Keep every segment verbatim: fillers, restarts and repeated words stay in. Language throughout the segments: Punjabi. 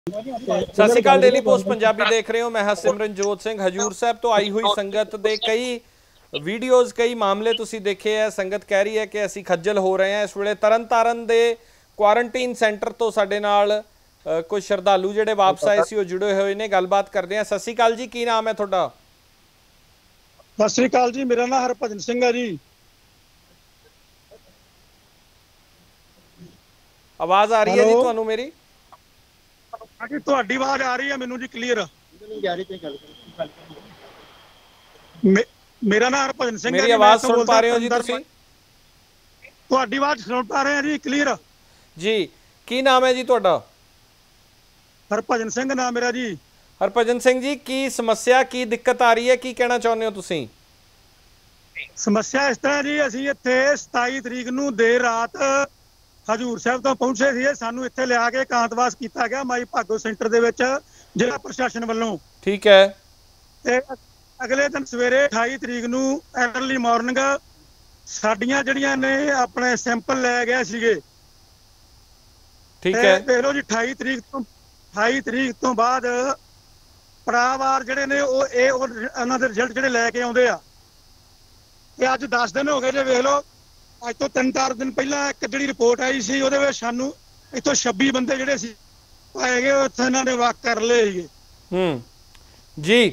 सत श्री अकाल। डेली पोस्ट पंजाबी देख रहे हो। मैं हाँ सिमरनजोत सिंह। हजूर साहब तो आई हुई संगत दे कई वीडियोज़ कई मामले तुसी देखे है। संगत कह रही है कि असी खज्जल हो रहे हैं। इस वे तरन तारण दे क्वारंटीन सेंटर तो साडे नाल कुछ श्रद्धालु जिहड़े वापस आए सी जुड़े हुए ने। गलबात करते हैं। सत श्री अकाल जी, की नाम है तुहाडा? सत श्री अकाल जी, मेरा नाम हरभजन सिंह है जी। आवाज आ रही है जी तुहानू मेरी? जी तुहाडी आवाज आ रही है मैनू जी क्लीयर। मे, मेरा नाम हरभजन सिंह है। मेरी आवाज सुन पा रहे हो जी तुसी? तुहाडी आवाज सुन पा रहे हैं जी क्लीयर जी। की नाम है जी तुहाडा? हरभजन सिंह नाम मेरा जी। हरभजन सिंह जी, की समस्या की दिक्कत आ रही है, की कहना चाहुंदे हो तुसी? समस्या इस तरह जी, असीं इत्थे सताई तरीक नूं देर रात हजूर साहब तो पहुंचे थे। सानू इत्थे लिया के एकांतवास किया गया माई भागो सेंटर दे विच जिला प्रशासन वालों। ठीक है। ते अगले दिन सवेरे अठाई तरीक नूं अर्ली मॉर्निंग साडियां जड़ियां ने अपने सैंपल लै गए सीगे। ठीक है। देख लो जी अठाई तरीक तो अठाई तरीक तो बाद पड़ावार जिहड़े ने ओह ए उन्हां दे रिजल्ट जिहड़े लैके आउंदे आ। ते अज दस दिन हो गए जे। वेख लो अज तो तीन चार दिन पहला एक जी रिपोर्ट आई सी, उहदे विच सानू इत्थों छब्बी बंदे जिहड़े सी पाए गए, उत्थे इन्हां ने वाक कर लए सीगे। हूँ जी।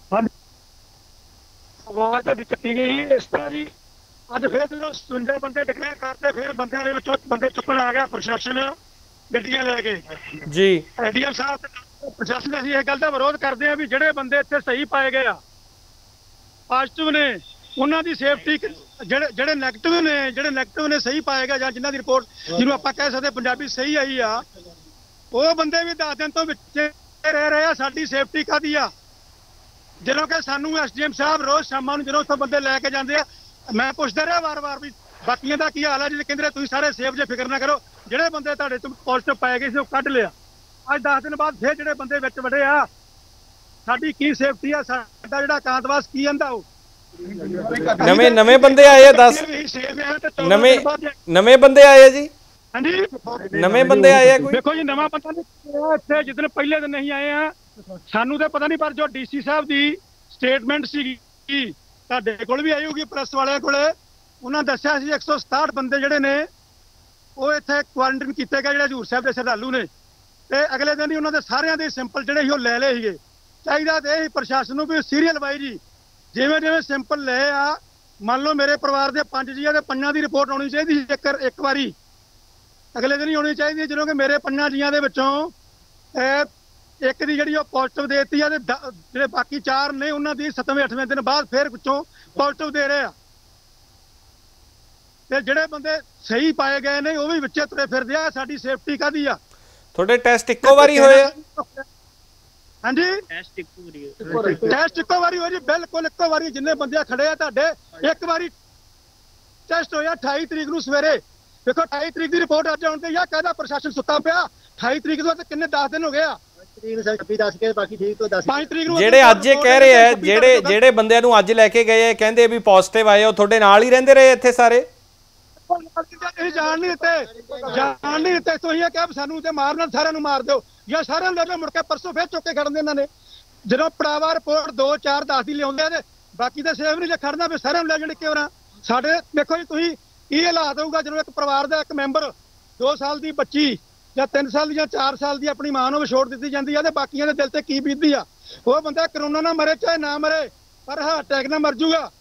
आवाज तो चुकी गई इस तरह जी। अज फिर जो सतवंजा बंदे डिक्लेयर करते, फिर बंदे दे विचों बंदे चुकन आ गया प्रशासन गड्डियां लैके जी। एडीएम साहब प्रशासन असीं इस गल दा विरोध करदे आ भी जिहड़े बंदे इत्थे सही पाए गए आ, पॉजिटिव ने, उन्हां दी सेफ्टी ਜਿਹੜੇ ਜਿਹੜੇ ਨੈਗੇਟਿਵ ਨੇ ਜਿਹੜੇ ਨੈਗੇਟਿਵ ਨੇ ਸਹੀ ਪਾਏਗਾ ਜਾਂ ਜਿਨ੍ਹਾਂ ਦੀ ਰਿਪੋਰਟ ਜਿਹਨੂੰ ਆਪਾਂ ਕਹਿ ਸਕਦੇ ਪੰਜਾਬੀ ਸਹੀ ਆਈ ਆ, ਉਹ ਬੰਦੇ ਵੀ ਦਸ ਦਿਨ ਤੋਂ ਵਿੱਚ ਰਹਿ ਰਹੇ ਆ। ਸਾਡੀ ਸੇਫਟੀ ਕਾਹਦੀ ਆ? ਜਦੋਂ ਕਿ ਸਾਨੂੰ ਐਸਡੀਐਮ ਸਾਹਿਬ ਰੋਜ਼ ਸ਼ਾਮਾਂ ਨੂੰ ਜਦੋਂ ਉੱਥੋਂ ਬੰਦੇ ਲੈ ਕੇ ਜਾਂਦੇ ਆ, ਮੈਂ ਪੁੱਛਦਾ ਰਿਹਾ ਵਾਰ-ਵਾਰ ਵੀ ਬਾਕੀਆਂ ਦਾ ਕੀ ਹਾਲ ਹੈ ਜੀ? ਕਹਿੰਦੇ ਤੁਸੀਂ ਸਾਰੇ ਸੇਫ ਜੇ, ਫਿਕਰ ਨਾ ਕਰੋ। ਜਿਹੜੇ ਬੰਦੇ ਤੁਹਾਡੇ ਤੋਂ ਪੋਜ਼ਿਟਿਵ ਪਾਏ ਗਏ ਸੀ ਉਹ ਕੱਢ ਲਿਆ। ਅੱਜ ਦਸ ਦਿਨ ਬਾਅਦ ਫਿਰ ਜਿਹੜੇ ਬੰਦੇ ਵਿੱਚ ਵੜੇ ਆ, ਸਾਡੀ ਕੀ ਸੇਫਟੀ ਆ? ਸਾਡਾ ਜਿਹੜਾ ਕਾਂਤਵਾਸ ਕੀ ਕਹਿੰਦਾ ਉਹ नवे नवे बंदे आए हैं। दस नवे नवे बंदे आए हैं जी। हाँ जी, नवे बंदे आए हैं कोई? देखो जी नवा पता नहीं इत्थे जिस दिन पहले दिन नहीं आए हैं सानू तो पता नहीं, पर जो डीसी साहब दी स्टेटमेंट सी तुहाडे कोल भी आई होगी प्रेस वाले कोले, उन्होंने दस्सिया सी एक सौ सताहठ बंदे जिहड़े ने वो इत्थे क्वारंटाइन कीते गए जिहड़े हजूर साहब दे श्रद्धालु ने। ते अगले दिन ही उन्होंने दे सारियां दे सैंपल जिहड़े सी ओह लै लए सीगे। चाहीदा ते इह प्रशासन नूं भी सीरियल वाई जी जिवें जिवें सैंपल ले आ, मान लो मेरे परिवार के पंज जी आ, पंजा की रिपोर्ट आनी चाहिए एक एक बारी, अगले दिन ही आनी चाहिए। जो कि मेरे पंजा जियां दे विचों एक दी जिहड़ी पॉजिटिव देती है, जिहड़े बाकी चार ने उन्हां दी सतवें अठवें दिन बाद फिर विचों पॉजिटिव दे रहे आ। ते जिहड़े बंदे सही पाए गए ने वो भी विचे तुरे फिरदे आ। साडी सेफ्टी काहदी आ? तुहाडे टेस्ट इक्को वारी होए? हाँ जी, टेस्ट इक्को वारी टेस्ट इक्को वारी हो जी, बिल्कुल इक्को वारी। जिन्ने बंदे खड़े आ तुहाडे एक बारी टेस्ट होया अठाई तरीक नूं सवेरे। देखो अठाई तरीक की रिपोर्ट अज आउण ते या कहदा प्रशासन सुत्ता पिया। अठाई तरीक तो किन्ने दस दिन हो गए आ। ਜਿਹੜੇ ਅੱਜ ਇਹ ਕਹਿ ਰਹੇ ਆ, ਜਿਹੜੇ ਜਿਹੜੇ ਬੰਦਿਆਂ ਨੂੰ ਅੱਜ ਲੈ ਕੇ ਗਏ ਕਹਿੰਦੇ ਵੀ ਪੋਜ਼ਿਟਿਵ ਆਏ, ਉਹ ਤੁਹਾਡੇ ਨਾਲ ਹੀ ਰਹਿੰਦੇ ਰਹੇ ਇੱਥੇ ਸਾਰੇ? ਜਾਣ ਨਹੀਂ ਦਿੱਤੇ, ਜਾਣ ਨਹੀਂ ਦਿੱਤੇ। ਤੁਸੀਂ ਇਹ ਕਿਹਾ ਸਾਨੂੰ ਤੇ ਮਾਰਨਾ, ਸਾਰਿਆਂ ਨੂੰ ਮਾਰ ਦਿਓ ਜਾਂ ਸਾਰਿਆਂ ਨੂੰ ਲੈ ਮੁੜ ਕੇ ਪਰਸੋਂ ਫਿਰ ਚੁੱਕ ਕੇ ਖੜਨ ਦੇ ਇਹਨਾਂ ਨੇ। ਜਦੋਂ ਪੜਾਵਾ ਰਿਪੋਰਟ ਦੋ ਚਾਰ ਦਸ ਦੀ ਲਿਆਉਂਦੇ ਆ, ਬਾਕੀ ਤਾਂ ਸੇਵ ਨਹੀਂ ਜੇ ਖੜਨਾ, ਫਿਰ ਸਾਰਿਆਂ ਨੂੰ ਲੈ ਜਾਣ ਕਿਉਂ ਨਾ? ਸਾਡੇ ਦੇਖੋ ਜੀ, ਤੁਸੀਂ ਇਹ ਹਾਲਾਤ ਹੋਊਗਾ ਜਦੋਂ ਇੱਕ ਪਰਿਵਾਰ ਦਾ ਇੱਕ ਮੈਂਬਰ ਦੋ ਸਾਲ ਦੀ ਬੱਚੀ ਜਾਂ ਤਿੰਨ ਸਾਲ ਦੀ ਜਾਂ ਚਾਰ ਸਾਲ ਦੀ ਆਪਣੀ ਮਾਂ ਨੂੰ ਵਿਛੋੜ ਦਿੱਤੀ ਜਾਂਦੀ ਆ, ਤੇ ਬਾਕੀਆਂ ਦੇ ਦਿਲ ਤੇ ਕੀ ਬੀਤਦੀ ਆ? ਉਹ ਬੰਦਾ ਕਰੋਨਾ ਨਾਲ ਮਰੇ ਚਾਹੇ ਨਾ ਮਰੇ, ਪਰ ਹਾਰਟ ਅਟੈਕ ਨਾਲ ਮਰ ਜੂਗਾ।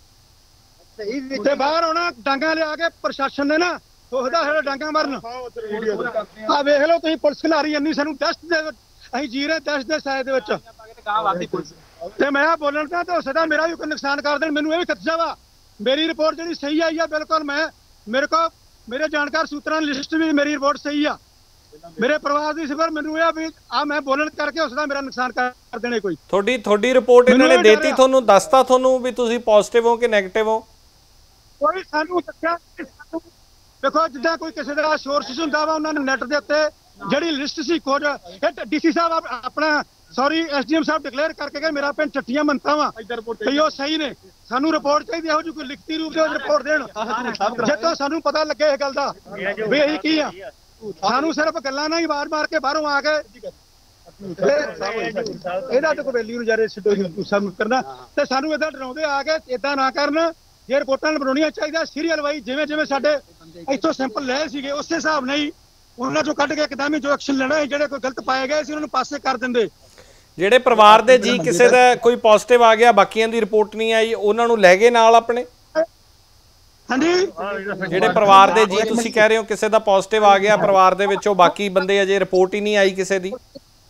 ਤੇ ਬਾਹਰ ਆਉਣਾ ਡਾਂਗਾ ਲਿਆ ਕੇ ਪ੍ਰਸ਼ਾਸਨ ਨੇ ਨਾ ਸੋਚਦਾ ਹੈ ਡਾਂਗਾ ਮਰਨ। ਆ ਵੇਖ ਲਓ ਤੁਸੀਂ, ਪੁਲਿਸ ਖਿਲਾਰੀ ਇੰਨੀ ਸਾਨੂੰ ਦਹਿਸ਼ਤ ਦੇ ਅਸੀਂ ਜੀ ਰਹੇ ਦਹਿਸ਼ਤ ਦੇ ਸਾਏ ਦੇ ਵਿੱਚ। ਤੇ ਮੈਂ ਬੋਲਣ ਦਾ ਤੇ ਹੋ ਸਕਦਾ ਮੇਰਾ ਵੀ ਕੋਈ ਨੁਕਸਾਨ ਕਰ ਦੇਣ, ਮੈਨੂੰ ਇਹ ਵੀ ਖਤਰਾ ਵਾ। ਮੇਰੀ ਰਿਪੋਰਟ ਜਿਹੜੀ ਸਹੀ ਆਈ ਆ ਬਿਲਕੁਲ, ਮੈਂ ਮੇਰੇ ਕੋਲ ਮੇਰੇ ਜਾਣਕਾਰ ਸੂਤਰਾਂ ਦੀ ਲਿਸਟ ਵੀ ਮੇਰੀ ਰਿਪੋਰਟ ਸਹੀ ਆ, ਮੇਰੇ ਪਰਿਵਾਰ ਦੀ ਸਿਫਰ। ਮੈਨੂੰ ਇਹ ਵੀ ਆ ਮੈਂ ਬੋਲਣ ਕਰਕੇ ਹੋ ਸਕਦਾ ਮੇਰਾ ਨੁਕਸਾਨ ਕਰ ਦੇਣੇ ਕੋਈ। ਤੁਹਾਡੀ ਤੁਹਾਡੀ ਰਿਪੋਰਟ ਇਹਨਾਂ ਨੇ ਦੇਤੀ ਤੁਹਾਨੂੰ, ਦੱਸਤਾ ਤੁਹਾਨੂੰ ਵੀ ਤੁਸੀਂ ਪੋਜ਼ਿਟਿਵ ਹੋ ਕਿ ਨੈਗੇਟਿਵ ਹੋ? ਕੋਈ ਸਾਨੂੰ ਦੱਸਿਆ ਦੇਖੋ, ਜਿੱਦਾਂ ਕੋਈ ਕਿਸੇ ਦਾ ਸੋਰਸ ਹੁੰਦਾ ਵਾ, ਉਹਨਾਂ ਨੇ ਨੈਟ ਦੇ ਉੱਤੇ ਜਿਹੜੀ ਲਿਸਟ ਸੀ ਖੋਜ ਇਹ ਡੀਸੀ ਸਾਹਿਬ ਆਪਣਾ ਸੌਰੀ ਐਸਡੀਐਮ ਸਾਹਿਬ ਡਿਕਲੇਅਰ ਕਰਕੇ ਗਏ ਮੇਰਾ ਪਿੰਡ ਚੱਟੀਆਂ ਮੰਨਤਾ ਵਾ ਤੇ ਉਹ ਸਹੀ ਨੇ। ਸਾਨੂੰ ਰਿਪੋਰਟ ਚਾਹੀਦੀ ਇਹੋ ਜਿਹੀ ਕੋਈ ਲਿਖਤੀ ਰੂਪ ਦੇ ਰਿਪੋਰਟ ਦੇਣ, ਜਿੱਥੋਂ ਸਾਨੂੰ ਪਤਾ ਲੱਗੇ ਇਸ ਗੱਲ ਦਾ ਵੀ ਅਸੀਂ ਕੀ ਆ। ਸਾਨੂੰ ਸਿਰਫ ਗੱਲਾਂ ਨਾਲ ਹੀ ਆਵਾਜ਼ ਮਾਰ ਕੇ ਬਾਹਰੋਂ ਆ ਕੇ ਇਹਦਾ ਤਾਂ ਕੋਈ ਵੈਲਿਊ ਨਜ਼ਾਰੇ ਛੱਡੋ ਸਾਨੂੰ ਕਰਨਾ ਤੇ ਸਾਨੂੰ ਇਦਾਂ ਡਰਾਉਂਦੇ ਆ ਕੇ ਇਦਾਂ ਨਾ ਕਰਨ। ਜੇ ਰਿਪੋਰਟਾਂ ਬਣਾਉਣੀਆਂ ਚਾਹੀਦਾ ਸੀਰੀਅਲ ਵਾਈਜ਼, ਜਿਵੇਂ ਜਿਵੇਂ ਸਾਡੇ ਇੱਥੋਂ ਸੈਂਪਲ ਲਏ ਸੀਗੇ ਉਸੇ ਹਿਸਾਬ ਨਾਲ ਹੀ ਉਹਨਾਂ ਚੋਂ ਕੱਢ ਕੇ ਇੱਕਦਮ ਹੀ ਜੋ ਐਕਸ਼ਨ ਲੈਣਾ ਸੀ। ਜਿਹੜੇ ਕੋਈ ਗਲਤ ਪਾਏ ਗਏ ਸੀ ਉਹਨਾਂ ਨੂੰ ਪਾਸੇ ਕਰ ਦਿੰਦੇ। ਜਿਹੜੇ ਪਰਿਵਾਰ ਦੇ ਜੀ ਕਿਸੇ ਦਾ ਕੋਈ ਪੋਜ਼ਿਟਿਵ ਆ ਗਿਆ, ਬਾਕੀਆਂ ਦੀ ਰਿਪੋਰਟ ਨਹੀਂ ਆਈ, ਉਹਨਾਂ ਨੂੰ ਲੈ ਗਏ ਨਾਲ ਆਪਣੇ? ਹਾਂਜੀ, ਜਿਹੜੇ ਪਰਿਵਾਰ ਦੇ ਜੀ ਤੁਸੀਂ ਕਹਿ ਰਹੇ ਹੋ ਕਿਸੇ ਦਾ ਪੋਜ਼ਿਟਿਵ ਆ ਗਿਆ ਪਰਿਵਾਰ ਦੇ ਵਿੱਚੋਂ, ਬਾਕੀ ਬੰਦੇ ਅਜੇ ਰਿਪੋਰਟ ਹੀ ਨਹੀਂ ਆਈ ਕਿਸੇ ਦੀ?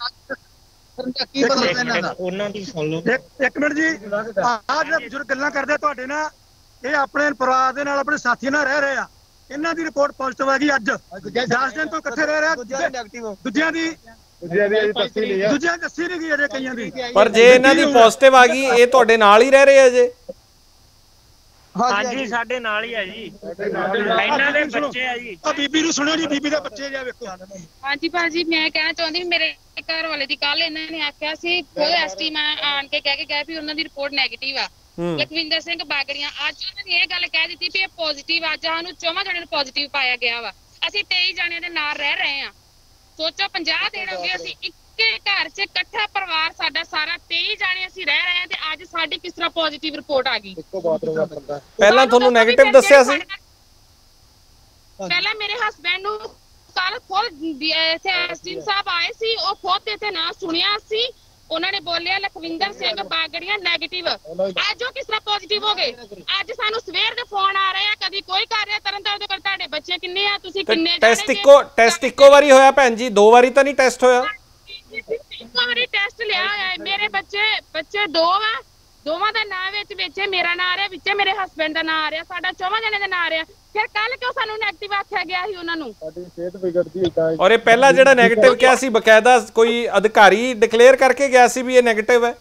ਉਹਨਾਂ ਦੀ ਸੁਣ ਲਓ ਇੱਕ ਮਿੰਟ ਜੀ। ਆਹ ਜਿਹੜੇ ਬਜ਼ੁਰਗ ਗੱਲਾਂ ਕਰਦੇ ਤੁਹਾਡੇ ਨਾਲ, ਇਹ ਆਪਣੇ ਪਰਿਵਾਰ ਦੇ ਨਾਲ ਆਪਣੇ ਸਾਥੀਆਂ ਨਾਲ ਰਹਿ ਰਹੇ ਆ। ਇਹਨਾਂ ਦੀ ਰਿਪੋਰਟ ਪੋਜ਼ਿਟਿਵ ਆ ਗਈ ਅੱਜ, ਦਸ ਦਿਨ ਤੋਂ ਇਕੱਠੇ ਰਹਿ ਰਹੇ ਆ। ਦੂਜਿਆਂ ਦੀ ਦੂਜਿਆਂ ਦੀ ਦੱਸੀ ਨਹੀਂ ਗਈ ਅਜੇ ਕਈਆਂ ਦੀ। ਪਰ ਜੇ ਇਹਨਾਂ ਦੀ ਪੋਜ਼ਿਟਿਵ ਆ ਗਈ, ਇਹ ਤੁਹਾਡੇ ਨਾਲ ਹੀ ਰਹਿ ਰਹੇ ਆ ਜੇ? ਹਾਂਜੀ ਸਾਡੇ ਨਾਲ ਹੀ ਆ ਜੀ, ਇਹਨਾਂ ਦੇ ਬੱਚੇ ਆ ਜੀ। ਆ ਬੀਬੀ ਨੂੰ ਸੁਣਿਓ ਜੀ, ਬੀਬੀ ਦੇ ਬੱਚੇ ਜਾ ਵੇਖੋ। ਹਾਂਜੀ ਭਾਜੀ, ਮੈਂ ਕਹਿਣਾ ਚਾਹੁੰਦੀ ਮੇਰੇ ਘਰ ਵਾਲੇ ਦੀ ਕੱਲ ਇਹਨਾਂ ਨੇ ਆਖਿਆ ਸੀ ਖੁਦ ਐਸਟੀ ਮੈਂ ਆਣ ਕੇ ਕਹਿ ਕੇ ਗਏ ਵੀ ਉਹਨਾਂ ਦੀ ਰਿਪੋਰਟ ਨੈਗੇਟਿਵ ਆ। ਲਖਵਿੰਦਰ ਸਿੰਘ ਬਾਗੜੀਆਂ ਅੱਜ ਉਹਨਾਂ ਨੇ ਇਹ ਗੱਲ ਕਹਿ ਦਿੱਤੀ ਵੀ ਇਹ ਪੋਜ਼ਿਟਿਵ, ਅੱਜ ਸਾਨੂੰ ਚੌਵਾਂ ਜਣਿਆਂ ਨੂੰ ਪੋਜ਼ਿਟਿਵ ਪਾਇਆ ਗਿਆ ਵਾ। ਅਸੀਂ ਤੇਈ ਜਣਿਆਂ ਦੇ ਨਾਲ ਰਹਿ ਰਹੇ ਆ। ਸੋਚੋ ਪੰਜਾਹ ਦਿਨ ਹੋ ਗਏ ਅਸੀਂ ਇੱਕੇ ਘਰ 'ਚ ਇਕੱਠਾ ਪਰਿਵਾਰ ਸਾਡਾ ਸਾਰਾ, ਤੇਈ ਜਾਣੇ ਅਸੀਂ ਰਹਿ ਰਹੇ ਹਾਂ ਤੇ ਅੱਜ ਸਾਡੀ ਕਿਸ ਤਰ੍ਹਾਂ ਪੋਜ਼ਿਟਿਵ ਰਿਪੋਰਟ ਆ ਗਈ? ਪਹਿਲਾਂ ਤੁਹਾਨੂੰ ਨੈਗੇਟਿਵ ਦੱਸਿਆ ਸੀ? ਪਹਿਲਾਂ ਮੇਰੇ ਹਸਬੈਂਡ ਨੂੰ ਕੱਲ ਖੁਦ ਐਸਡੀਐਮ ਸਾਹਿਬ ਆਏ ਸੀ, ਉਹ ਖੁਦ ਇੱਥੇ ਨਾ ਸੁਣਿਆ ਸੀ। ਉਹਨਾਂ ਨੇ ਬੋਲਿਆ ਲਖਵਿੰਦਰ ਸਿੰਘ ਬਾਗੜੀਆਂ ਨੈਗੇਟਿਵ। ਅੱਜ ਉਹ ਕਿਸ ਤਰ੍ਹਾਂ ਪੋਜ਼ਿਟਿਵ ਹੋ ਗਏ? ਅੱਜ ਸਾਨੂੰ ਸਵੇਰ ਦੇ ਫੋਨ ਆ ਰਹੇ ਆ, ਕਦੀ ਕੋਈ ਕਰ ਰਿਹਾ ਤਰਨਤਾਰਨ ਦੇ, ਤੁਹਾਡੇ ਬੱਚੇ ਕਿੰਨੇ ਆ, ਤੁਸੀਂ ਕਿੰਨੇ? ਟੈਸਟ ਇੱਕੋ ਟੈਸਟ ਇੱਕੋ ਵਾਰੀ ਹੋਇਆ ਭੈਣ ਜੀ? ਦੋ ਵਾਰੀ ਤਾਂ ਨਹੀਂ ਟੈਸਟ ਹੋਇਆ? ਇੱਕੋ ਵਾਰੀ ਟੈਸਟ ਲਿਆ ਹੋਇਆ। ਮੇਰੇ ਬੱਚੇ ਬੱਚੇ ਦੋ ਵਾ, ਦੋਵਾਂ ਦਾ ਨਾਂ ਵਿੱਚ ਵਿੱਚ ਮੇਰਾ ਨਾਂ ਆ ਰਿਹਾ, ਵਿੱਚ ਮੇਰੇ ਹਸਬੈਂਡ ਦਾ ਨਾਂ ਆ ਰਿਹਾ, ਸਾਡਾ ਚੌਵਾਂ ਜਣੇ ਦਾ ਨਾਂ ਆ ਰਿਹਾ। ਫਿਰ ਕੱਲ ਕਿਉਂ ਸਾਨੂੰ ਨੈਗੇਟਿਵ ਆਖਿਆ ਗਿਆ ਸੀ ਉਹਨਾਂ ਨੂੰ? ਸਾਡੀ ਸਿਹਤ ਵਿਗੜਦੀ ਹੈ ਤਾਂ। ਔਰ ਇਹ ਪਹਿਲਾ ਜਿਹੜਾ ਨੈਗੇਟਿਵ ਕਿਹਾ ਸੀ ਬਕਾਇਦਾ ਕੋਈ ਅਧਿਕਾਰੀ ਡਿਕਲੇਅਰ ਕਰਕੇ ਗਿਆ ਸੀ ਵੀ ਇਹ ਨੈਗੇਟਿਵ ਹੈ?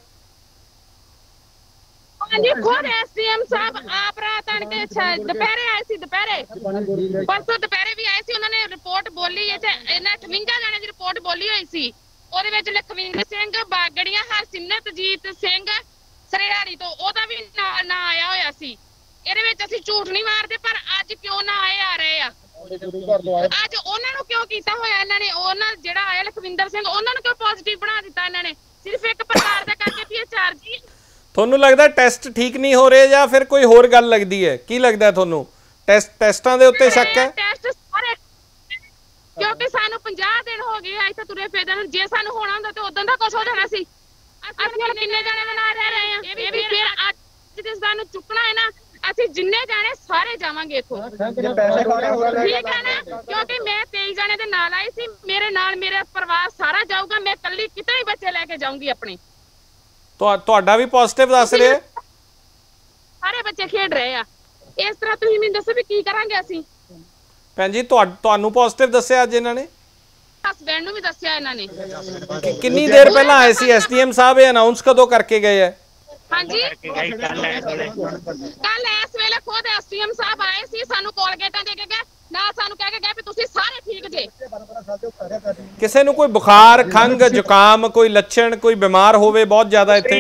ਹਾਂਜੀ, ਖੁਦ ਐਸਡੀਐਮ ਸਾਹਿਬ ਆਪ ਰਾਤ ਆਣ ਕੇ ਦੁਪਹਿਰੇ ਆਏ ਸੀ, ਦੁਪਹਿਰੇ ਪਰਸੋਂ ਦੁਪਹਿਰੇ ਵੀ ਆਏ ਸੀ। ਉਹਨਾਂ ਨੇ ਰਿਪੋਰਟ ਬੋਲੀ ਹੈ ਤੇ ਇਹਨਾਂ ਅਠਵੰਜਾ ਜਣੇ ਦੀ ਰਿਪੋਰਟ ਬੋਲੀ ਹੋਈ ਸੀ। ਉਹਦੇ ਵਿੱਚ ਲਖਵਿੰਦਰ ਸਿੰਘ ਬਾਗੜੀਆਂ, ਹਰਸਿਮਰਤਜੀਤ ਸਿੰਘ ਸਰਿਆੜੀ ਤੋਂ ਉਹਦਾ ਵੀ ਨਾਂ ਆਇਆ ਹੋਇਆ ਸੀ। ਇਹਦੇ ਵਿੱਚ ਅਸੀਂ ਝੂਠ ਨਹੀਂ ਮਾਰਦੇ, ਪਰ ਅੱਜ ਕਿਉਂ ਨਾ ਆਏ ਆ ਰਹੇ ਆ? ਅੱਜ ਉਹਨਾਂ ਨੂੰ ਕਿਉਂ ਕੀਤਾ ਹੋਇਆ ਇਹਨਾਂ ਨੇ? ਉਹਨਾਂ ਜਿਹੜਾ ਆਇਆ ਲਖਵਿੰਦਰ ਸਿੰਘ, ਉਹਨਾਂ ਨੂੰ ਕਿਉਂ ਪੋਜ਼ਿਟਿਵ ਬਣਾ ਦਿੱਤਾ ਇਹਨਾਂ ਨੇ? ਸਿਰਫ ਇੱਕ ਪਰਿਵਾਰ ਦਾ ਕਰਕੇ ਵੀ ਇਹ ਚਾਰ ਜੀ। ਤੁਹਾਨੂੰ ਲੱਗਦਾ ਟੈਸਟ ਠੀਕ ਨਹੀਂ ਹੋ ਰਹੇ ਜਾਂ ਫਿਰ ਕੋਈ ਹੋਰ ਗੱਲ ਲੱਗਦੀ ਹੈ? ਕੀ ਲੱਗਦਾ ਤੁਹਾਨੂੰ? ਟੈਸਟ ਟੈਸਟਾਂ ਦੇ ਉੱਤੇ ਸ਼ੱਕ ਹੈ? ਟੈਸਟ ਸਾਰੇ, ਕਿਉਂਕਿ ਸਾਨੂੰ ਪੰਜਾਹ ਦਿਨ ਹੋ ਗਏ ਆ ਇੱਥੇ ਤੁਰੇ ਫਿਰਦੇ ਨੂੰ। ਜੇ ਸਾਨੂੰ ਹੋਣਾ ਹੁੰਦਾ ਤੇ ਉਦੋਂ ਦਾ ਕੁਝ ਹੋ ਜਾਣਾ ਸੀ। ਅਸੀਂ ਹੁਣ ਕਿੰਨੇ ਜਾਣੇ ਦੇ ਨਾਲ ਰਹਿ ਰਹੇ ਆ? ਇਹ ਵੀ ਫਿਰ ਅੱਜ ਦੇ ਸਾਨੂੰ ਚੁੱਕਣਾ ਹੈ ਨਾ, ਅਸੀਂ ਜਿੰਨੇ ਜਾਣੇ ਸਾਰੇ ਜਾਵਾਂਗੇ ਇੱਥੋਂ, ਠੀਕ ਹੈ ਨਾ? ਕਿਉਂਕਿ ਮੈਂ ਤੇਈ ਜਾਣੇ ਦੇ ਨਾਲ ਆਈ ਸੀ, ਮੇਰੇ ਨਾਲ ਮੇਰਾ ਪਰਿਵਾਰ ਸਾਰਾ ਜਾਊਗਾ। ਮੈਂ ਇਕੱਲੀ ਕਿਤੇ ਵੀ ਬੱਚੇ ਲੈ ਕੇ ਜਾਊਂਗੀ ਆਪਣੇ। ਤੁਹਾਡਾ ਵੀ ਪੋਜ਼ਿਟਿਵ ਦੱਸ ਰਹੇ? ਸਾਰੇ ਬੱਚੇ ਖੇਡ ਰਹੇ ਆ। ਇਸ ਤਰ੍ਹਾਂ ਤੁਸੀਂ ਮੈਨੂੰ ਦੱਸੋ ਵੀ ਕੀ ਕਰਾਂਗੇ ਅਸੀਂ? ਭੈਣ ਜੀ ਤੁਹਾਨੂੰ ਪੋਜ਼ਿਟਿਵ ਦੱਸਿਆ ਅੱਜ ਇਹਨਾਂ ਨੇ? ਹਸਬੈਂਡ ਨੂੰ ਵੀ ਦੱਸਿਆ ਇਹਨਾਂ ਨੇ। ਕਿੰਨੀ ਦੇਰ ਪਹਿਲਾਂ ਆਏ ਸੀ ਐਸਡੀਐਮ ਸਾਹਿਬ? ਇਹ ਅਨਾਉਂਸ ਕਦੋਂ ਕਰਕੇ ਗਏ ਆ? ਹਾਂਜੀ, ਕੱਲ ਇਸ ਵੇਲੇ ਖੁਦ ਐਸਡੀਐਮ ਸਾਹਿਬ ਆਏ ਸੀ, ਸਾਨੂੰ ਕੋਲਗੇਟਾਂ ਦੇ ਕੇ ਗਏ, ਨਾਲ ਸਾਨੂੰ ਕਹਿ ਕੇ ਗਏ ਵੀ ਤੁਸੀਂ ਸਾਰੇ ਠੀਕ ਜੇ। ਕਿਸੇ ਨੂੰ ਕੋਈ ਬੁਖਾਰ, ਖੰਗ, ਜ਼ੁਕਾਮ, ਕੋਈ ਲੱਛਣ, ਕੋਈ ਬਿਮਾਰ ਹੋਵੇ ਬਹੁਤ ਜ਼ਿਆਦਾ ਇੱਥੇ?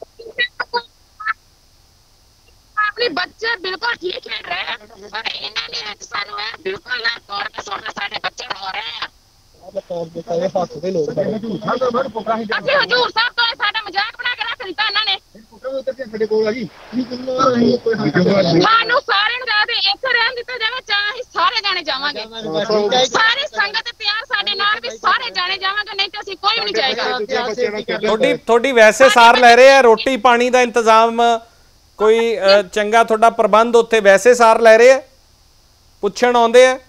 ਆਪਣੇ ਬੱਚੇ ਬਿਲਕੁਲ ਠੀਕ ਖੇਡ ਰਹੇ ਆ, ਪਰ ਇਹਨਾਂ ਨੇ ਸਾਨੂੰ ਇਹ ਬਿਲਕੁਲ ਨਾ ਤੋੜ ਕੇ ਸੁਣਨਾ, ਸਾਡੇ ਬੱਚੇ ਹੋ ਰਹੇ ਆ। ਅਸੀਂ ਹਜੂਰ ਸਾਹਿਬ ਤੋਂ ਸਾਡਾ ਮਜ਼ਾਕ ਬਣਾ ਕੇ ਰੱਖ ਦਿੱਤਾ ਇਹਨਾਂ ਨੇ। ਸਾਨੂੰ ਸਾਰਿਆਂ ਨੂੰ ਦੱਸਦੇ ਇੱਥੇ ਰਹਿਣ ਦਿੱਤਾ ਜਾਵੇ, ਚਾਹੇ ਅਸੀਂ ਸਾਰੇ ਜਾਣੇ ਜਾਵਾਂਗੇ। ਸਾਰੀ ਸੰਗਤ ਤਿਆਰ ਸਾਡੇ ਨਾਲ ਵੀ ਸਾਰੇ ਜਾਣੇ ਜਾਵਾਂਗੇ, ਨਹੀਂ ਤੇ ਅਸੀਂ ਕੋਈ ਵੀ ਨਹੀਂ ਜਾਏਗਾ। ਤੁਹਾਡੀ ਤੁਹਾਡੀ ਵੈਸੇ ਸਾਰ ਲੈ ਰਹੇ ਆ? ਰੋਟੀ ਪਾਣੀ ਦਾ ਇੰਤਜ਼ਾਮ ਕੋਈ ਚੰਗਾ ਤੁਹਾਡਾ ਪ੍ਰਬੰਧ ਉੱਥੇ ਵੈਸੇ ਸਾਰ ਲੈ ਰਹੇ ਆ? ਪੁੱਛਣ ਆਉਂਦੇ ਆ?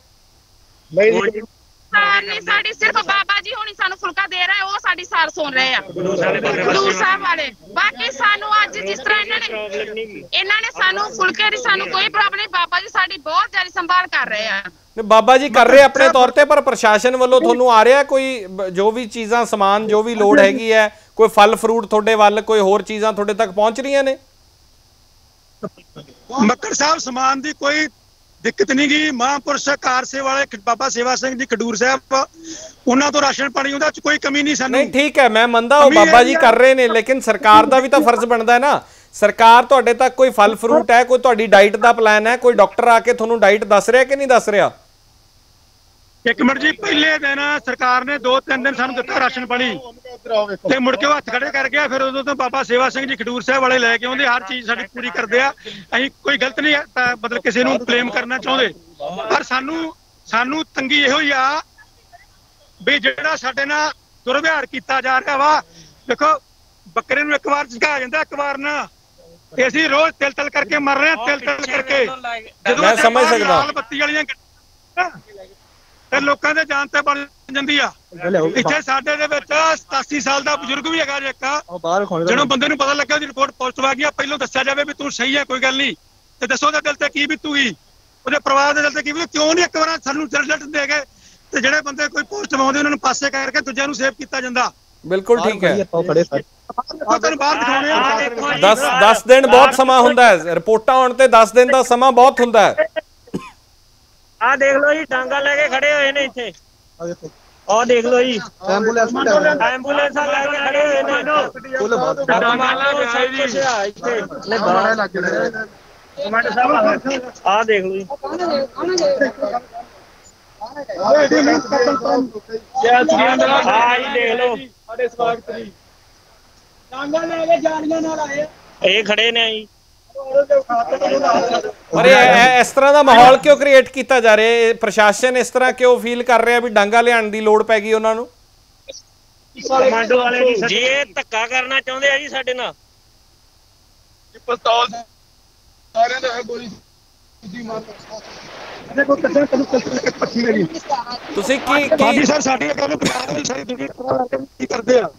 ਨਹੀਂ, ਸਾਡੀ ਸਿਰਫ ਬਾਬਾ ਜੀ ਹੁਣੀ ਸਾਨੂੰ ਫੁਲਕਾ ਦੇ ਰਹੇ, ਉਹ ਸਾਡੀ ਸਾਰ ਸੁਣ ਰਹੇ ਆ, ਹਜ਼ੂਰ ਸਾਹਿਬ ਵਾਲੇ। ਬਾਕੀ ਸਾਨੂੰ ਅੱਜ ਜਿਸ ਤਰ੍ਹਾਂ ਇਹਨਾਂ ਨੇ ਇਹਨਾਂ ਨੇ ਸਾਨੂੰ ਫੁਲਕੇ ਦੀ ਸਾਨੂੰ ਕੋਈ ਪ੍ਰੋਬਲਮ ਨਹੀਂ। ਬਾਬਾ ਜੀ ਸਾਡੀ ਬਹੁਤ ਜ਼ਿਆਦਾ ਸੰਭਾਲ ਕਰ ਰਹੇ ਆ। ਬਾਬਾ ਜੀ ਕਰ ਰਹੇ ਆਪਣੇ ਤੌਰ ਤੇ, ਪਰ ਪ੍ਰਸ਼ਾਸਨ ਵੱਲੋਂ ਤੁਹਾਨੂੰ ਆ ਰਿਹਾ ਕੋਈ ਜੋ ਵੀ ਚੀਜ਼ਾਂ, ਸਮਾਨ ਜੋ ਵੀ ਲੋੜ ਹੈਗੀ ਹੈ, ਕੋਈ ਫਲ ਫਰੂਟ ਤੁਹਾਡੇ ਵੱਲ, ਕੋਈ ਹੋਰ ਚੀਜ਼ਾਂ ਤੁਹਾਡੇ ਤੱਕ ਪਹੁੰਚ ਰਹੀਆਂ ਨੇ? ਮੱਕੜ ਸਾਹਿਬ ਸਮਾਨ ਦੀ ਕੋਈ ਦਿੱਕਤ ਨਹੀਂ ਗਈ। ਮਹਾਂਪੁਰਸ਼ ਕਾਰ ਸੇਵਾ ਵਾਲੇ ਬਾਬਾ ਸੇਵਾ ਸਿੰਘ ਜੀ ਖਡੂਰ ਸਾਹਿਬ, ਉਹਨਾਂ ਤੋਂ ਰਾਸ਼ਨ ਪਾਣੀ ਉਹਦਾ ਚ ਕੋਈ ਕਮੀ ਨਹੀਂ ਸਾਨੂੰ। ਨਹੀਂ ਠੀਕ ਹੈ, ਮੈਂ ਮੰਨਦਾ ਉਹ ਬਾਬਾ ਜੀ ਕਰ ਰਹੇ ਨੇ, ਲੇਕਿਨ ਸਰਕਾਰ ਦਾ ਵੀ ਤਾਂ ਫਰਜ਼ ਬਣਦਾ ਹੈ ਨਾ। ਸਰਕਾਰ ਤੁਹਾਡੇ ਤੱਕ ਕੋਈ ਫਲ ਫਰੂਟ ਹੈ, ਕੋਈ ਤੁਹਾਡੀ ਡਾਈਟ ਦਾ ਪਲਾਨ ਹੈ, ਕੋਈ ਡਾਕਟਰ ਆ ਕੇ ਤੁਹਾਨੂੰ ਡਾਈਟ ਦੱਸ ਰਿਹਾ ਕਿ ਨਹੀਂ ਦੱਸ ਰਿਹਾ? ਇੱਕ ਮਿੰਟ ਜੀ, ਪਹਿਲੇ ਦਿਨ ਸਰਕਾਰ ਨੇ ਦੋ ਤਿੰਨ ਦਿਨ ਸਾਨੂੰ ਦਿੱਤਾ ਰਾਸ਼ਨ ਪਾਣੀ ਤੇ ਮੁੜ ਕੇ ਉਹ ਹੱਥ ਖੜੇ ਕਰ ਗਿਆ। ਫਿਰ ਉਦੋਂ ਤੋਂ ਬਾਬਾ ਸੇਵਾ ਸਿੰਘ ਜੀ ਖਡੂਰ ਸਾਹਿਬ ਵਾਲੇ ਲੈ ਕੇ ਆਉਂਦੇ, ਹਰ ਚੀਜ਼ ਸਾਡੀ ਪੂਰੀ ਕਰਦੇ ਆ। ਅਸੀਂ ਕੋਈ ਗਲਤ ਨਹੀਂ ਤਾਂ ਮਤਲਬ ਕਿਸੇ ਨੂੰ ਬਲੇਮ ਕਰਨਾ ਚਾਹੁੰਦੇ, ਪਰ ਸਾਨੂੰ ਸਾਨੂੰ ਤੰਗੀ ਇਹੋ ਹੀ ਆ ਵੀ ਜਿਹੜਾ ਸਾਡੇ ਨਾਲ ਦੁਰਵਿਹਾਰ ਕੀਤਾ ਜਾ ਰਿਹਾ ਵਾ। ਦੇਖੋ, ਬੱਕਰੇ ਨੂੰ ਇੱਕ ਵਾਰ ਝੁਕਾ ਜਾਂਦਾ, ਇੱਕ ਵਾਰ ਨਾ, ਤੇ ਅਸੀਂ ਰੋਜ਼ ਤਿਲ ਤਿਲ ਕਰਕੇ ਮਰ ਰਹੇ ਹਾਂ, ਤਿਲ ਤਿਲ ਕਰਕੇ। ਜਦੋਂ ਮੈਂ ਸਮਝ ਸਕਦਾ ਲਾਲ ਬੱਤੀ ਵਾਲੀਆਂ ਤੇ ਲੋਕਾਂ ਦੇ ਜਾਨ ਤੇ ਬਣ ਜਾਂਦੀ ਆ। ਇੱਥੇ ਸਾਡੇ ਦੇ ਵਿੱਚ ਸਤਾਸੀ ਸਾਲ ਦਾ ਬਜ਼ੁਰਗ ਵੀ ਹੈਗਾ, ਇੱਕ ਜਦੋਂ ਬੰਦੇ ਨੂੰ ਪਤਾ ਲੱਗਾ ਉਹਦੀ ਰਿਪੋਰਟ ਪੋਜ਼ਿਟਿਵ ਆ ਗਈ, ਪਹਿਲਾਂ ਦੱਸਿਆ ਜਾਵੇ ਵੀ ਤੂੰ ਸਹੀ ਹੈ, ਕੋਈ ਗੱਲ ਨਹੀਂ, ਤੇ ਦੱਸੋ ਉਹਦੇ ਦਿਲ ਤੇ ਕੀ ਬੀਤੂਗੀ, ਉਹਦੇ ਪਰਿਵਾਰ ਦੇ ਦਿਲ ਤੇ ਕੀ ਬੀਤੂ। ਕਿਉਂ ਨਹੀਂ ਇੱਕ ਵਾਰ ਸਾਨੂੰ ਰਿਜ਼ਲਟ ਦੇ ਗਏ ਤੇ ਜਿਹੜੇ ਬੰਦੇ ਕੋਈ ਪੋਜ਼ਿਟਿਵ ਆਉਂਦੇ ਉਹਨਾਂ ਨੂੰ ਪਾਸੇ ਕਰਕੇ ਦੂਜਿਆਂ ਨੂੰ ਸੇਵ ਕੀਤਾ ਜਾਂਦਾ। ਬਿਲਕੁਲ ਠੀਕ ਹੈ। ਤੁਹਾਨੂੰ ਬਾਹਰ ਦਿਖਾਉਣੇ ਆ। ਦਸ ਦਸ ਦਿਨ ਬਹੁਤ ਸਮਾਂ ਹੁੰਦਾ ਹੈ, ਰਿਪੋਰਟਾਂ ਆਉਣ ਤੇ ਦਸ ਦਿਨ ਦਾ ਸਮਾਂ ਬਹੁਤ ਹੁੰਦਾ ਹੈ। ਆਹ ਦੇਖ ਲਓ ਜੀ, ਡਾਂਗਾ ਲੈ ਕੇ ਖੜੇ ਹੋਏ ਨੇ ਇੱਥੇ। ਆਹ ਦੇਖ ਲਓ ਜੀ, ਐਂਬੂਲੈਂਸ ਐਂਬੂਲੈਂਸ ਲੈ ਕੇ ਖੜੇ ਹੋਏ ਨੇ। ਆਹ ਦੇਖ ਲਓ ਜੀ, ਆਹ ਜੀ ਦੇਖ ਲਓ, ਇਹ ਖੜੇ ਨੇ ਜੀ। ਪਰ ਇਹ ਇਸ ਤਰ੍ਹਾਂ ਦਾ ਮਾਹੌਲ ਕਿਉਂ ਕ੍ਰੀਏਟ ਕੀਤਾ ਜਾ ਰਿਹਾ ਹੈ? ਪ੍ਰਸ਼ਾਸਨ ਇਸ ਤਰ੍ਹਾਂ ਕਿਉਂ ਫੀਲ ਕਰ ਰਿਹਾ ਵੀ ਡਾਂਗਾ ਲਿਆਉਣ ਦੀ ਲੋੜ ਪੈ ਗਈ ਉਹਨਾਂ ਨੂੰ? ਕਮਾਂਡੋ ਵਾਲੇ ਜੀ ਇਹ ਧੱਕਾ ਕਰਨਾ ਚਾਹੁੰਦੇ ਆ ਜੀ ਸਾਡੇ ਨਾਲ। ਪਿਸਤੌਲ ਸਾਰਿਆਂ ਦਾ ਗੋਲੀ ਮਾਰ ਦੇਖੋ ਕਿੱਥੇ ਤੈਨੂੰ ਪੱਛੀ ਮੇਰੀ ਤੁਸੀਂ ਕੀ ਕੀ ਸਰ ਸਾਡੀ ਗੱਲ ਸਾਰੀ ਦੁਨੀਆ ਕੀ ਕਰਦੇ ਆ।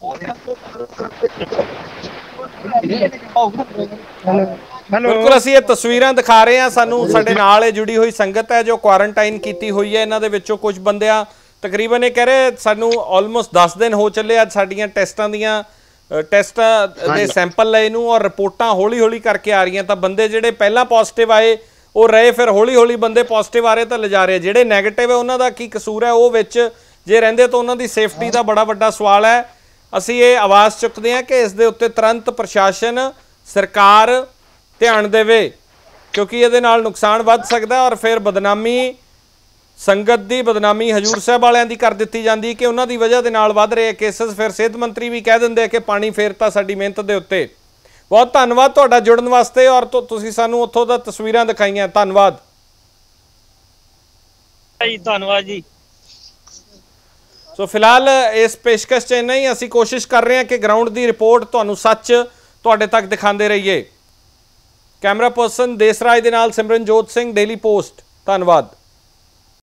ਬਿਲਕੁਲ, ਅਸੀਂ ਇਹ ਤਸਵੀਰਾਂ ਦਿਖਾ ਰਹੇ ਹਾਂ। ਸਾਨੂੰ ਸਾਡੇ ਨਾਲ ਇਹ ਜੁੜੀ ਹੋਈ ਸੰਗਤ ਹੈ ਜੋ ਕੁਆਰੰਟਾਈਨ ਕੀਤੀ ਹੋਈ ਹੈ। ਇਹਨਾਂ ਦੇ ਵਿੱਚੋਂ ਕੁਝ ਬੰਦਿਆਂ ਤਕਰੀਬਨ ਇਹ ਕਹਿ ਰਹੇ ਸਾਨੂੰ ਆਲਮੋਸਟ ਦਸ ਦਿਨ ਹੋ ਚੱਲੇ ਅੱਜ ਸਾਡੀਆਂ ਟੈਸਟਾਂ ਦੀਆਂ ਟੈਸਟ ਦੇ ਸੈਂਪਲ ਲਏ ਨੂੰ, ਔਰ ਰਿਪੋਰਟਾਂ ਹੌਲੀ ਹੌਲੀ ਕਰਕੇ ਆ ਰਹੀਆਂ। ਤਾਂ ਬੰਦੇ ਜਿਹੜੇ ਪਹਿਲਾਂ ਪੋਜ਼ਿਟਿਵ ਆਏ ਉਹ ਰਹੇ, ਫਿਰ ਹੌਲੀ ਹੌਲੀ ਬੰਦੇ ਪੋਜ਼ਿਟਿਵ ਆ ਰਹੇ ਤਾਂ ਲਿਜਾ ਰਹੇ। ਜਿਹੜੇ ਨੈਗੇਟਿਵ ਹੈ ਉਹਨਾਂ ਦਾ ਕੀ ਕਸੂਰ ਹੈ? ਉਹ ਵਿੱਚ ਜੇ ਰਹਿੰਦੇ ਤਾਂ ਉਹਨਾਂ ਦੀ ਸੇਫਟੀ ਦਾ ਬੜਾ ਵੱਡਾ ਸਵਾਲ ਹੈ। ਅਸੀਂ ਇਹ ਆਵਾਜ਼ ਚੁੱਕਦੇ ਹਾਂ ਕਿ ਇਸ ਦੇ ਉੱਤੇ ਤੁਰੰਤ ਪ੍ਰਸ਼ਾਸਨ, ਸਰਕਾਰ ਧਿਆਨ ਦੇਵੇ, ਕਿਉਂਕਿ ਇਹਦੇ ਨਾਲ ਨੁਕਸਾਨ ਵੱਧ ਸਕਦਾ ਔਰ ਫਿਰ ਬਦਨਾਮੀ, ਸੰਗਤ ਦੀ ਬਦਨਾਮੀ ਹਜੂਰ ਸਾਹਿਬ ਵਾਲਿਆਂ ਦੀ ਕਰ ਦਿੱਤੀ ਜਾਂਦੀ ਕਿ ਉਹਨਾਂ ਦੀ ਵਜ੍ਹਾ ਦੇ ਨਾਲ ਵੱਧ ਰਹੇ ਕੇਸਿਸ। ਫਿਰ ਸਿਹਤ ਮੰਤਰੀ ਵੀ ਕਹਿ ਦਿੰਦੇ ਕਿ ਪਾਣੀ ਫੇਰਤਾ ਸਾਡੀ ਮਿਹਨਤ ਦੇ ਉੱਤੇ। ਬਹੁਤ ਧੰਨਵਾਦ ਤੁਹਾਡਾ ਜੁੜਨ ਵਾਸਤੇ, ਔਰ ਤੁਸੀਂ ਸਾਨੂੰ ਉੱਥੋਂ ਦਾ ਤਸਵੀਰਾਂ ਦਿਖਾਈਆਂ। ਧੰਨਵਾਦ ਜੀ, ਧੰਨਵਾਦ ਜੀ। ਸੋ ਫਿਲਹਾਲ ਇਸ ਪੇਸ਼ਕਸ਼ 'ਚ ਇੰਨਾ ਹੀ। ਅਸੀਂ ਕੋਸ਼ਿਸ਼ ਕਰ ਰਹੇ ਹਾਂ ਕਿ ਗਰਾਊਂਡ ਦੀ ਰਿਪੋਰਟ ਤੁਹਾਨੂੰ ਸੱਚ ਤੁਹਾਡੇ ਤੱਕ ਦਿਖਾਉਂਦੇ ਰਹੀਏ। ਕੈਮਰਾ ਪਰਸਨ ਦੇਸਰਾਜ ਦੇ ਨਾਲ ਸਿਮਰਨਜੋਤ ਸਿੰਘ, ਡੇਲੀ ਪੋਸਟ। ਧੰਨਵਾਦ।